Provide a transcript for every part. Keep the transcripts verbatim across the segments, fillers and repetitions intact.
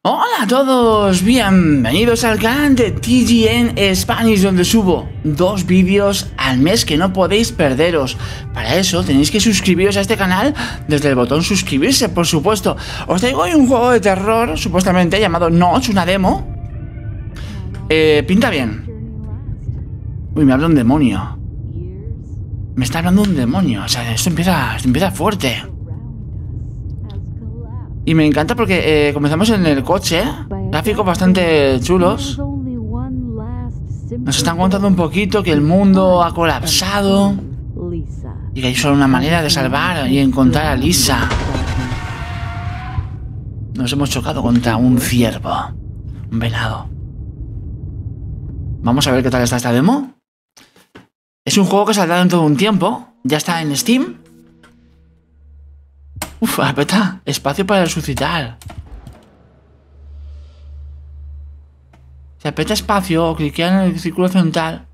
Hola a todos, bienvenidos al canal de T G N Spanish, donde subo dos vídeos al mes que no podéis perderos. Para eso tenéis que suscribiros a este canal desde el botón suscribirse, por supuesto. Os traigo hoy un juego de terror, supuestamente llamado Notch, una demo. Eh, pinta bien. Uy, me habla un demonio. Me está hablando un demonio, o sea, esto empieza, esto empieza fuerte. Y me encanta porque eh, comenzamos en el coche, gráficos bastante chulos. Nos están contando un poquito que el mundo ha colapsado y que hay solo una manera de salvar y encontrar a Lisa. Nos hemos chocado contra un ciervo, un venado. Vamos a ver qué tal está esta demo. Es un juego que saldrá dentro de un tiempo. Ya está en Steam. Uf, apeta, espacio para resucitar. Si apeta espacio, cliquea en el círculo central.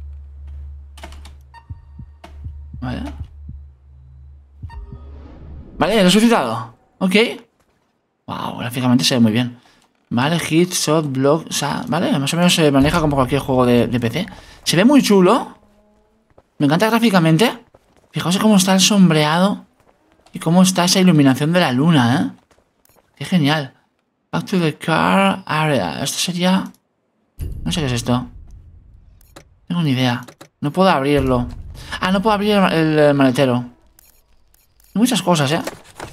Vale. Vale, he resucitado. Ok. Wow, gráficamente se ve muy bien. Vale, hit, shot, block, o sea, vale, más o menos se maneja como cualquier juego de, de P C. Se ve muy chulo. Me encanta gráficamente. Fijaos cómo está el sombreado. Y cómo está esa iluminación de la luna, ¿eh? Qué genial. Back to the car area. Esto sería... No sé qué es esto. No tengo ni idea. No puedo abrirlo. Ah, no puedo abrir el, el maletero. Hay muchas cosas, ¿eh?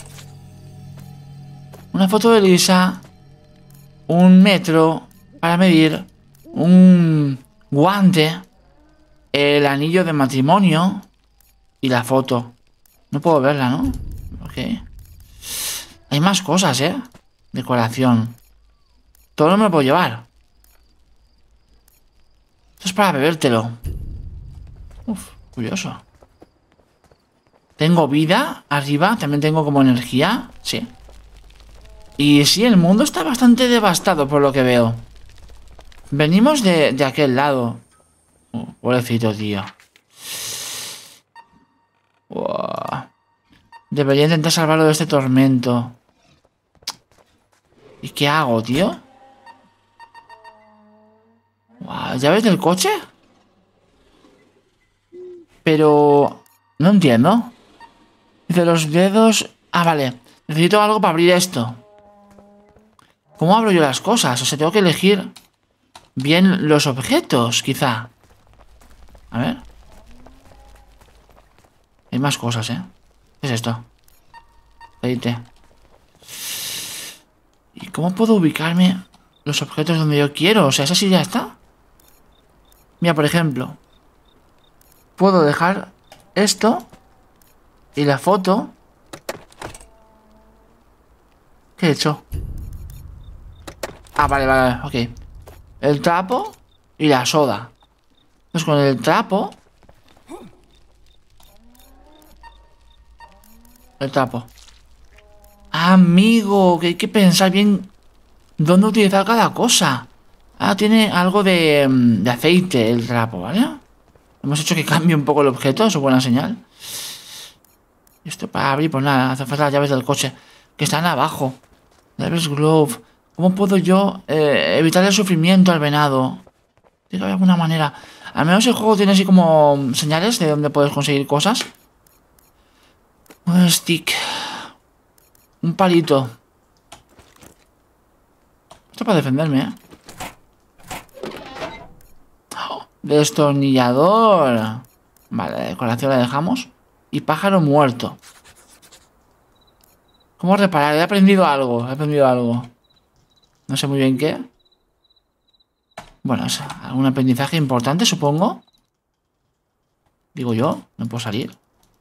Una foto de Lisa. Un metro para medir. Un guante. El anillo de matrimonio. Y la foto. No puedo verla, ¿no? Ok. Hay más cosas, ¿eh? Decoración. Todo no me lo puedo llevar. Esto es para bebértelo. Uf, curioso. Tengo vida arriba. También tengo como energía. Sí. Y sí, el mundo está bastante devastado por lo que veo. Venimos de, de aquel lado. Uh, pobrecito, tío. Wow. Debería intentar salvarlo de este tormento. ¿Y qué hago, tío? Wow, ¿llaves del coche? Pero... No entiendo. Dice los dedos... Ah, vale. Necesito algo para abrir esto. ¿Cómo abro yo las cosas? O sea, tengo que elegir bien los objetos, quizá. A ver. Hay más cosas, ¿eh? ¿Qué es esto? Aceite. ¿Y cómo puedo ubicarme los objetos donde yo quiero? O sea, ¿esa sí ya está? Mira, por ejemplo, puedo dejar esto y la foto. ¿Qué he hecho? Ah, vale, vale, vale, ok. El trapo y la soda. Entonces con el trapo... El trapo. Amigo, que hay que pensar bien dónde utilizar cada cosa. Ah, tiene algo de, de aceite el trapo, ¿vale? Hemos hecho que cambie un poco el objeto, eso es buena señal. Esto para abrir, pues nada, hace falta las llaves del coche, que están abajo. Llaves glove. ¿Cómo puedo yo eh, evitar el sufrimiento al venado? Tiene que haber alguna manera. Al menos el juego tiene así como señales de dónde puedes conseguir cosas. Un stick. Un palito. Esto para defenderme, ¿eh? Oh, destornillador. Vale, la decoración la dejamos. Y pájaro muerto. ¿Cómo reparar? He aprendido algo. He aprendido algo. No sé muy bien qué. Bueno, es algún aprendizaje importante, supongo. Digo yo. No puedo salir.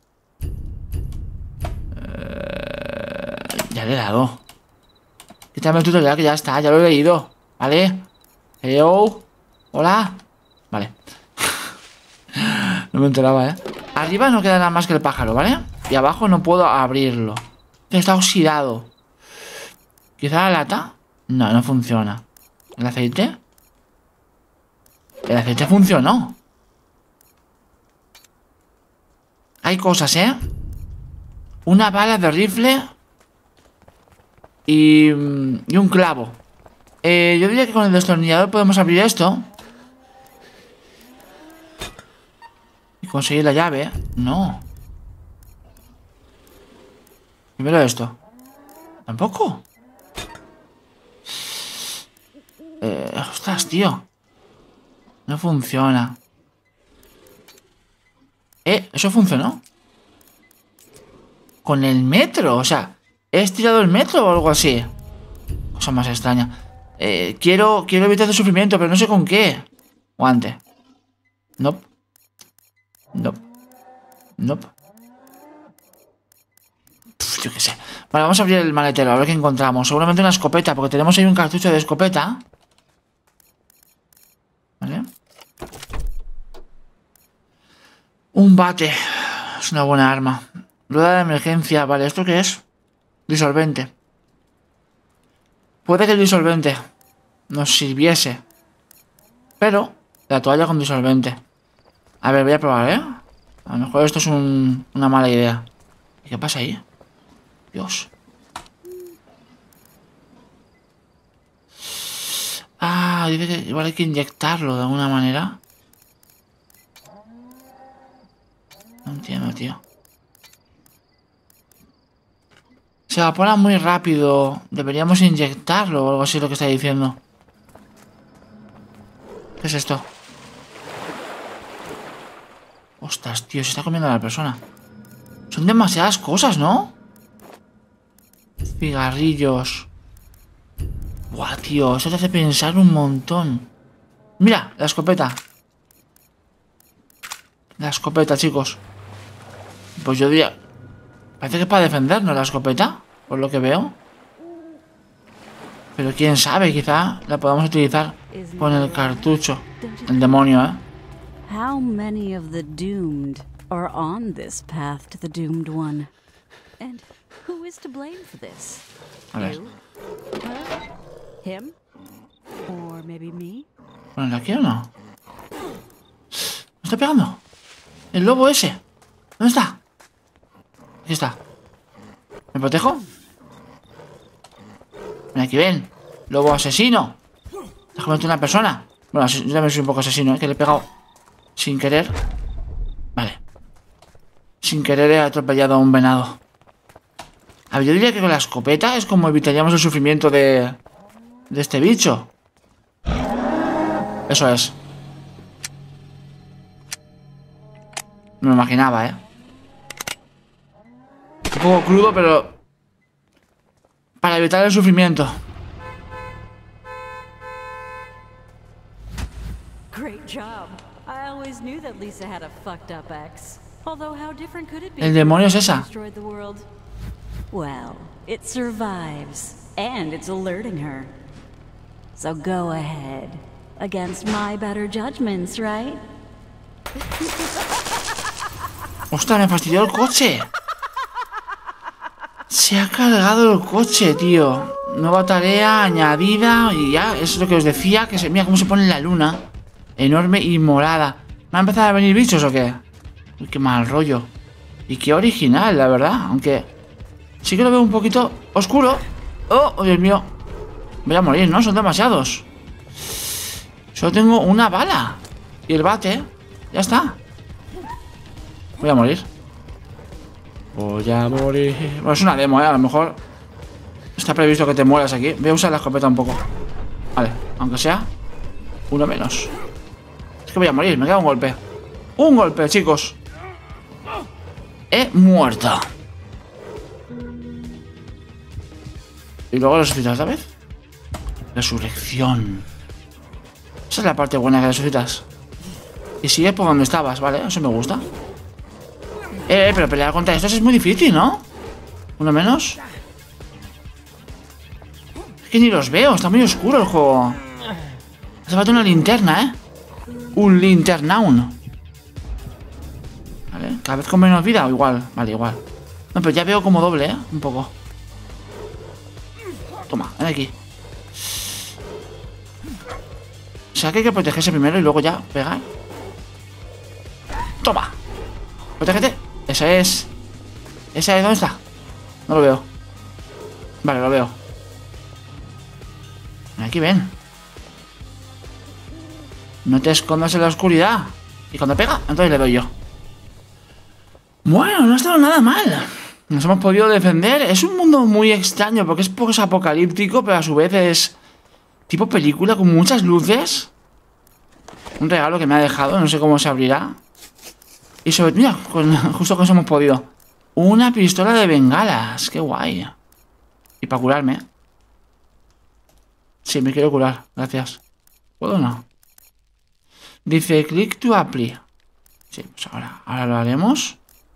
Ya le he dado. Quítame el tutorial que ya está, ya lo he leído. ¿Vale? Hello. Hola. Vale. No me enteraba, ¿eh? Arriba no queda nada más que el pájaro, ¿vale? Y abajo no puedo abrirlo. Está oxidado. ¿Quizá la lata? No, no funciona. ¿El aceite? El aceite funcionó. Hay cosas, ¿eh? Una bala de rifle... Y, y un clavo. Eh, yo diría que con el destornillador podemos abrir esto. Y conseguir la llave. No. Primero esto. Tampoco. Eh, ostras, tío. No funciona. Eh, ¿eso funcionó? Con el metro, o sea, ¿he estirado el metro o algo así? Cosa más extraña. Eh, quiero, quiero evitar el sufrimiento, pero no sé con qué. Guante. Nope. Nope. Nope. Pff, yo qué sé. Vale, vamos a abrir el maletero, a ver qué encontramos. Seguramente una escopeta, porque tenemos ahí un cartucho de escopeta. Vale. Un bate. Es una buena arma. Rueda de emergencia. Vale, ¿esto qué es? Disolvente. Puede que el disolvente nos sirviese. Pero la toalla con disolvente. A ver, voy a probar, ¿eh? A lo mejor esto es un, una mala idea. ¿Y qué pasa ahí? Dios. Ah, dice que igual hay que inyectarlo de alguna manera. No entiendo, tío. Se evapora muy rápido. Deberíamos inyectarlo o algo así, lo que está diciendo. ¿Qué es esto? Ostras, tío, se está comiendo a la persona. Son demasiadas cosas, ¿no? Cigarrillos. Buah, tío, eso te hace pensar un montón. Mira, la escopeta. La escopeta, chicos. Pues yo diría... Parece que es para defendernos la escopeta, por lo que veo. Pero quién sabe, quizá la podamos utilizar con el cartucho. El demonio, ¿eh? How many of the doomed are on this path to the doomed one? And who is to blame for this? A ver. You? Her? Him? Or maybe me? ¿Ponerla aquí o no? ¿Me está pegando? El lobo ese. ¿Dónde está? Aquí está. ¿Me protejo? Ven aquí, ven. Lobo asesino. ¿Estás comiendo una persona? Bueno, yo también soy un poco asesino, ¿eh? Que le he pegado sin querer. Vale. Sin querer he atropellado a un venado. A ver, yo diría que con la escopeta es como evitaríamos el sufrimiento de... de este bicho. Eso es. Me lo imaginaba, ¿eh? Un poco crudo, pero... para evitar el sufrimiento. Great job. I always knew that Lisa had a fucked up ex. Although how different could it be? El demonio es esa. Destroyed the world. Well, it survives, and it's alerting her. So go ahead. Against my better judgments, right? ¡Ostras, me fastidió el coche! Se ha cargado el coche, tío. Nueva tarea añadida. Y ya, es lo que os decía. Que se, mira cómo se pone la luna. Enorme y morada. ¿Me han empezado a venir bichos o qué? Uy, qué mal rollo. Y qué original, la verdad. Aunque sí que lo veo un poquito oscuro. ¡Oh, oh Dios mío! Voy a morir, ¿no? Son demasiados. Solo tengo una bala. Y el bate. Ya está. Voy a morir. Voy a morir. Bueno, es una demo, ¿eh? A lo mejor está previsto que te mueras aquí. Voy a usar la escopeta un poco. Vale, aunque sea uno menos. Es que voy a morir, me queda un golpe. Un golpe, chicos. He muerto. Y luego resucitas otra vez. Resurrección. Esa es la parte buena que resucitas. Y sigue por donde estabas, ¿vale? Eso me gusta. Eh, pero pelear contra estos es muy difícil, ¿no? Uno menos. Es que ni los veo, está muy oscuro el juego. Hace falta una linterna, ¿eh? Un linternaun. Vale, cada vez con menos vida o igual. Vale, igual. No, pero ya veo como doble, ¿eh? Un poco. Toma, ven aquí. O sea que hay que protegerse primero y luego ya pegar. Toma. Protégete. Esa es. Esa es, ¿dónde está? No lo veo. Vale, lo veo. Aquí ven. No te escondas en la oscuridad. Y cuando pega, entonces le doy yo. Bueno, no ha estado nada mal. Nos hemos podido defender. Es un mundo muy extraño porque es post-apocalíptico, pero a su vez es tipo película con muchas luces. Un regalo que me ha dejado, no sé cómo se abrirá. Y sobre... Mira, con, justo con eso hemos podido. Una pistola de bengalas. Qué guay. Y para curarme. Sí, me quiero curar. Gracias. ¿Puedo o no? Dice click to apply. Sí, pues ahora, ahora lo haremos.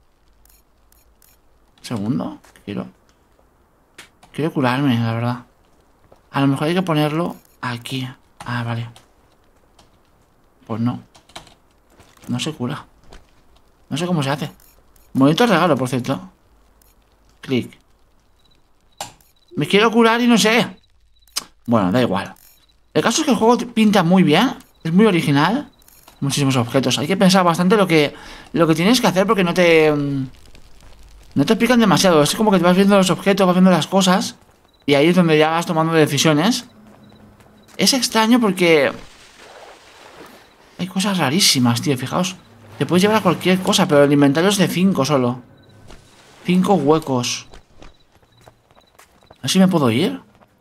Segundo. Quiero. Quiero curarme, la verdad. A lo mejor hay que ponerlo aquí. Ah, vale. Pues no. No se cura. No sé cómo se hace. Bonito regalo, por cierto. Clic. Me quiero curar y no sé. Bueno, da igual. El caso es que el juego pinta muy bien. Es muy original. Muchísimos objetos. Hay que pensar bastante lo que, lo que tienes que hacer porque no te... No te explican demasiado. Es como que te vas viendo los objetos, vas viendo las cosas. Y ahí es donde ya vas tomando decisiones. Es extraño porque... Hay cosas rarísimas, tío, fijaos. Te puedes llevar a cualquier cosa, pero el inventario es de cinco solo. Cinco huecos. ¿Así me puedo ir?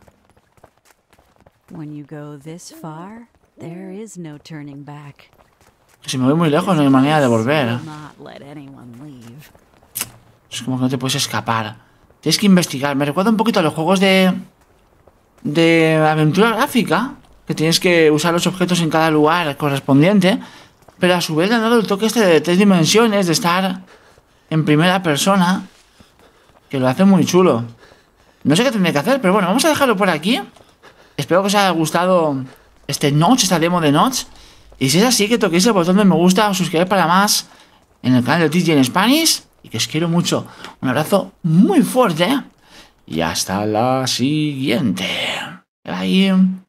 Si me voy muy lejos no hay manera de volver. Es como que no te puedes escapar. Tienes que investigar. Me recuerda un poquito a los juegos de... De aventura gráfica. Que tienes que usar los objetos en cada lugar correspondiente. Pero a su vez le han dado el toque este de tres dimensiones. De estar en primera persona. Que lo hace muy chulo. No sé qué tendré que hacer, pero bueno, vamos a dejarlo por aquí. Espero que os haya gustado este Notch, esta demo de Notch. Y si es así, que toquéis el botón de me gusta o suscribir para más en el canal de T J en Spanish. Y que os quiero mucho. Un abrazo muy fuerte. Y hasta la siguiente. Bye.